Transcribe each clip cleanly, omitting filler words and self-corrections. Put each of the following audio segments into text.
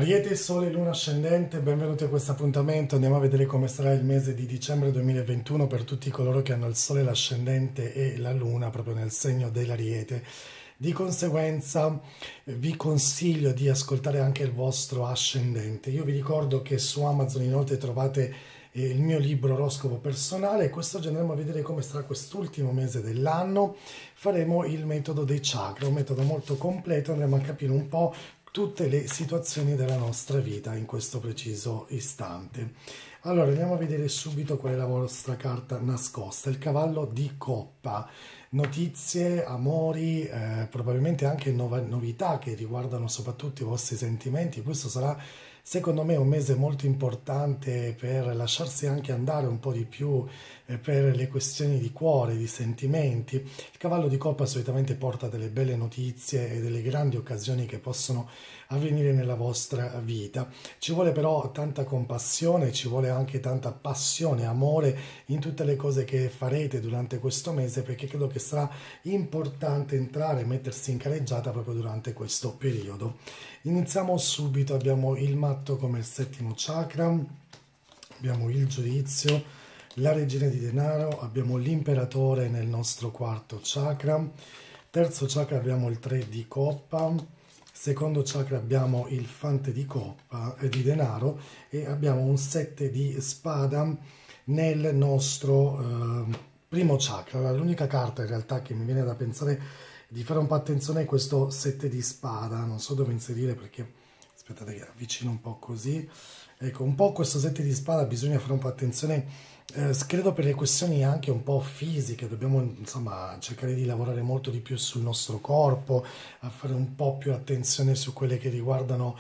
Ariete, Sole, Luna ascendente, benvenuti a questo appuntamento. Andiamo a vedere come sarà il mese di dicembre 2021 per tutti coloro che hanno il Sole, l'ascendente e la Luna proprio nel segno dell'Ariete. Di conseguenza vi consiglio di ascoltare anche il vostro ascendente. Io vi ricordo che su Amazon inoltre trovate il mio libro oroscopo personale e quest'oggi andremo a vedere come sarà quest'ultimo mese dell'anno. Faremo il metodo dei chakra, un metodo molto completo, andremo a capire un po' tutte le situazioni della nostra vita in questo preciso istante. Allora, andiamo a vedere subito qual è la vostra carta nascosta, il cavallo di coppa. Notizie, amori, probabilmente anche novità che riguardano soprattutto i vostri sentimenti. Questo sarà, secondo me, un mese molto importante per lasciarsi anche andare un po' di più per le questioni di cuore, di sentimenti. Il cavallo di coppa solitamente porta delle belle notizie e delle grandi occasioni che possono avvenire nella vostra vita. Ci vuole però tanta compassione, ci vuole anche tanta passione, amore in tutte le cose che farete durante questo mese, perché credo che sarà importante entrare e mettersi in carreggiata proprio durante questo periodo. Iniziamo subito, abbiamo il matto come il settimo chakra, abbiamo il giudizio, la regina di denaro, abbiamo l'imperatore nel nostro quarto chakra, terzo chakra abbiamo il 3 di coppa, secondo chakra abbiamo il fante di coppa e di denaro e abbiamo un 7 di spada nel nostro primo chakra. L'unica carta in realtà che mi viene da pensare di fare un po' attenzione è questo 7 di spada, non so dove inserire perché, aspettate che avvicino un po' così, ecco, un po' questo 7 di spada bisogna fare un po' attenzione, credo per le questioni anche un po' fisiche, dobbiamo insomma cercare di lavorare molto di più sul nostro corpo, a fare un po' più attenzione su quelle che riguardano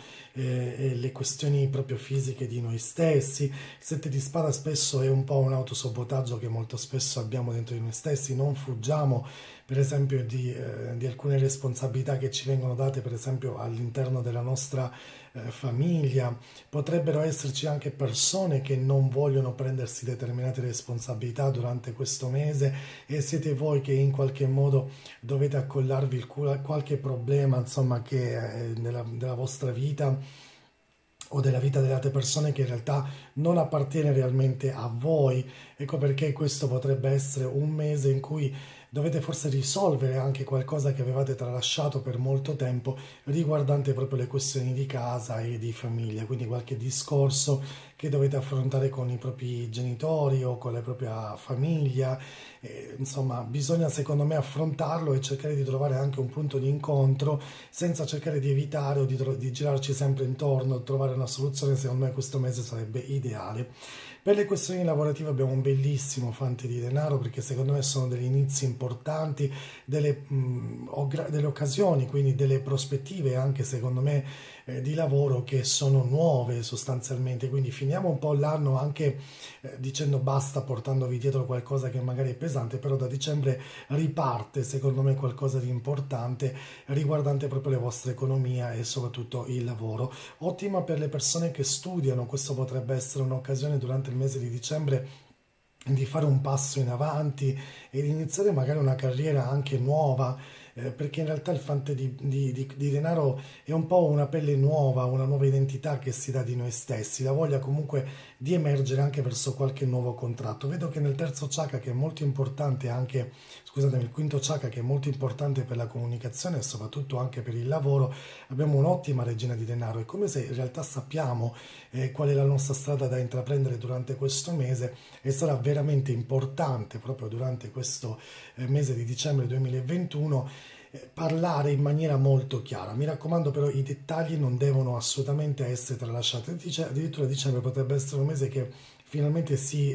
le questioni proprio fisiche di noi stessi. Il 7 di spada spesso è un po' un autosabotaggio che molto spesso abbiamo dentro di noi stessi, non fuggiamo per esempio di alcune responsabilità che ci vengono date per esempio all'interno della nostra famiglia. Potrebbero esserci anche persone che non vogliono prendersi determinate responsabilità durante questo mese e siete voi che in qualche modo dovete accollarvi qualche problema insomma che della vostra vita o della vita delle altre persone che in realtà non appartiene realmente a voi. Ecco perché questo potrebbe essere un mese in cui dovete forse risolvere anche qualcosa che avevate tralasciato per molto tempo riguardante proprio le questioni di casa e di famiglia, quindi qualche discorso che dovete affrontare con i propri genitori o con la propria famiglia. Insomma, bisogna secondo me affrontarlo e cercare di trovare anche un punto di incontro senza cercare di evitare o di girarci sempre intorno, trovare una soluzione. Secondo me questo mese sarebbe ideale. Per le questioni lavorative abbiamo un bellissimo fante di denaro perché secondo me sono degli inizi importanti, delle occasioni, quindi delle prospettive anche secondo me di lavoro che sono nuove sostanzialmente, quindi finiamo un po' l'anno anche dicendo basta, portandovi dietro qualcosa che magari è pesante, però da dicembre riparte secondo me qualcosa di importante riguardante proprio la vostra economia e soprattutto il lavoro. Ottima per le persone che studiano, questo potrebbe essere un'occasione durante il mese di dicembre di fare un passo in avanti e di iniziare magari una carriera anche nuova, perché in realtà il fante di denaro è un po' una pelle nuova, una nuova identità che si dà di noi stessi, la voglia comunque di emergere anche verso qualche nuovo contratto. Vedo che nel terzo chakra, che è molto importante anche, scusatemi, il quinto chakra, che è molto importante per la comunicazione e soprattutto anche per il lavoro, abbiamo un'ottima regina di denaro. È come se in realtà sappiamo qual è la nostra strada da intraprendere durante questo mese e sarà veramente importante proprio durante questo mese di dicembre 2021 parlare in maniera molto chiara. Mi raccomando però i dettagli non devono assolutamente essere tralasciati. Addirittura dicembre potrebbe essere un mese che finalmente si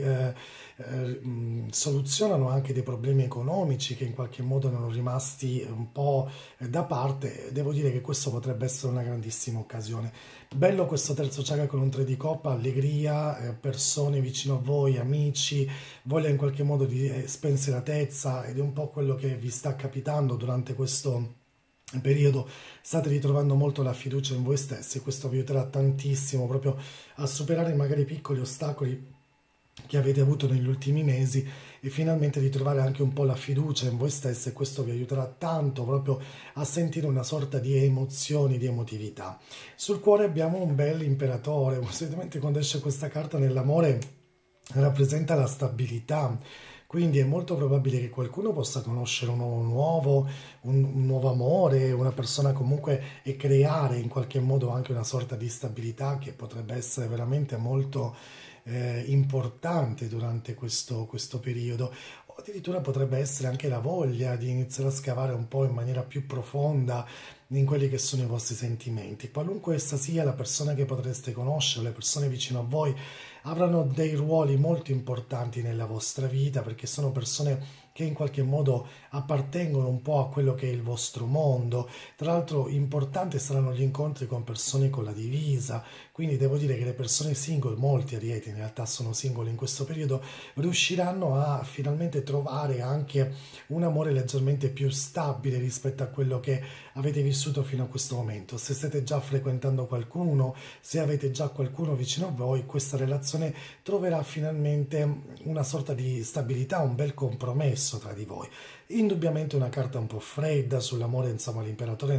soluzionano anche dei problemi economici che in qualche modo erano rimasti un po' da parte. Devo dire che questo potrebbe essere una grandissima occasione. Bello questo terzo chakra con un 3 di coppa, allegria, persone vicino a voi, amici, voglia in qualche modo di spensieratezza ed è un po' quello che vi sta capitando durante questo periodo. State ritrovando molto la fiducia in voi stessi, questo vi aiuterà tantissimo proprio a superare magari piccoli ostacoli che avete avuto negli ultimi mesi e finalmente ritrovare anche un po' la fiducia in voi stessi, e questo vi aiuterà tanto proprio a sentire una sorta di emozioni, di emotività. Sul cuore abbiamo un bel imperatore. Solitamente quando esce questa carta nell'amore rappresenta la stabilità, quindi è molto probabile che qualcuno possa conoscere un uomo nuovo, un nuovo amore, una persona comunque, e creare in qualche modo anche una sorta di stabilità che potrebbe essere veramente molto importante durante questo periodo. O addirittura potrebbe essere anche la voglia di iniziare a scavare un po' in maniera più profonda in quelli che sono i vostri sentimenti. Qualunque essa sia la persona che potreste conoscere, le persone vicino a voi avranno dei ruoli molto importanti nella vostra vita, perché sono persone che in qualche modo appartengono un po' a quello che è il vostro mondo. Tra l'altro importanti saranno gli incontri con persone con la divisa, quindi devo dire che le persone single, molti arieti in realtà sono single in questo periodo, riusciranno a finalmente trovare anche un amore leggermente più stabile rispetto a quello che avete vissuto fino a questo momento. Se state già frequentando qualcuno, se avete già qualcuno vicino a voi, questa relazione troverà finalmente una sorta di stabilità, un bel compromesso tra di voi. Indubbiamente una carta un po' fredda sull'amore, insomma l'imperatore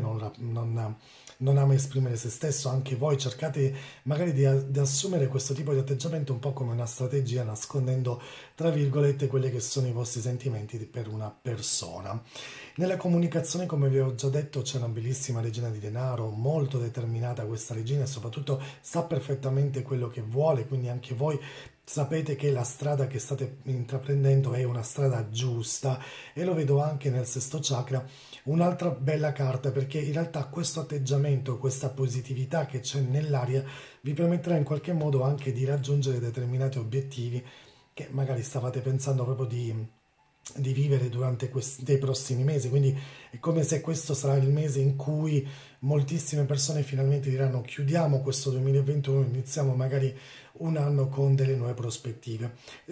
non ama esprimere se stesso, anche voi cercate magari di assumere questo tipo di atteggiamento un po' come una strategia, nascondendo tra virgolette quelli che sono i vostri sentimenti per una persona. Nella comunicazione, come vi ho già detto, c'è una bellissima regina di denaro, molto determinata questa regina, e soprattutto sa perfettamente quello che vuole, quindi anche voi sapete che la strada che state intraprendendo è una strada giusta, e lo vedo anche nel sesto chakra. Un'altra bella carta, perché in realtà questo atteggiamento, questa positività che c'è nell'aria vi permetterà in qualche modo anche di raggiungere determinati obiettivi che magari stavate pensando proprio di vivere durante dei prossimi mesi. Quindi è come se questo sarà il mese in cui moltissime persone finalmente diranno: chiudiamo questo 2021, iniziamo magari un anno con delle nuove prospettive.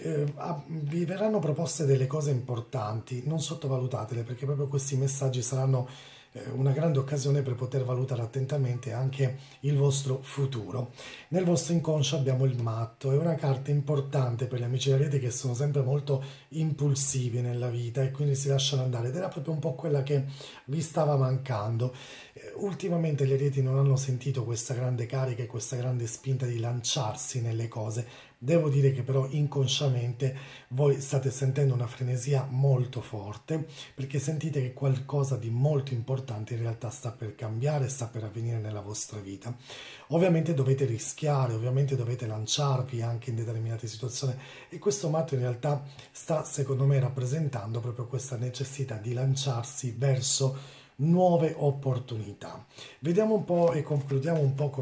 Vi verranno proposte delle cose importanti, non sottovalutatele, perché proprio questi messaggi saranno una grande occasione per poter valutare attentamente anche il vostro futuro. Nel vostro inconscio abbiamo il matto, è una carta importante per gli amici della rete che sono sempre molto impulsivi nella vita e quindi si lasciano andare, ed era proprio un po' quella che vi stava mancando. Ultimamente gli arieti non hanno sentito questa grande carica e questa grande spinta di lanciarsi nelle cose. Devo dire che però inconsciamente voi state sentendo una frenesia molto forte, perché sentite che qualcosa di molto importante in realtà sta per cambiare, sta per avvenire nella vostra vita. Ovviamente dovete rischiare, ovviamente dovete lanciarvi anche in determinate situazioni, e questo matto in realtà sta, secondo me, rappresentando proprio questa necessità di lanciarsi verso nuove opportunità. Vediamo un po' e concludiamo un po'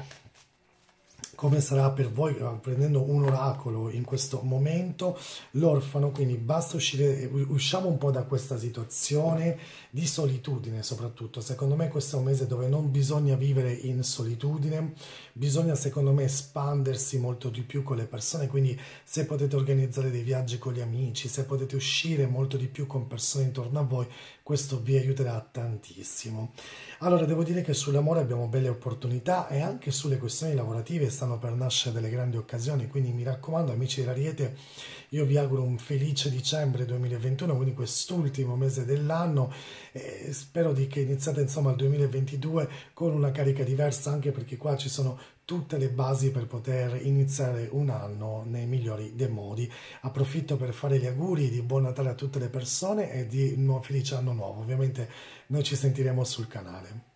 come sarà per voi, prendendo un oracolo in questo momento, l'orfano. Quindi basta uscire, usciamo un po' da questa situazione di solitudine. Soprattutto secondo me questo è un mese dove non bisogna vivere in solitudine, bisogna secondo me espandersi molto di più con le persone. Quindi se potete organizzare dei viaggi con gli amici, se potete uscire molto di più con persone intorno a voi, questo vi aiuterà tantissimo. Allora, devo dire che sull'amore abbiamo belle opportunità, e anche sulle questioni lavorative stanno per nascere delle grandi occasioni, quindi mi raccomando, amici dell'Ariete, io vi auguro un felice dicembre 2021, quindi quest'ultimo mese dell'anno, e spero che iniziate insomma il 2022 con una carica diversa, anche perché qua ci sono tutte le basi per poter iniziare un anno nei migliori dei modi. Approfitto per fare gli auguri di buon Natale a tutte le persone e di un felice anno nuovo. Ovviamente noi ci sentiremo sul canale.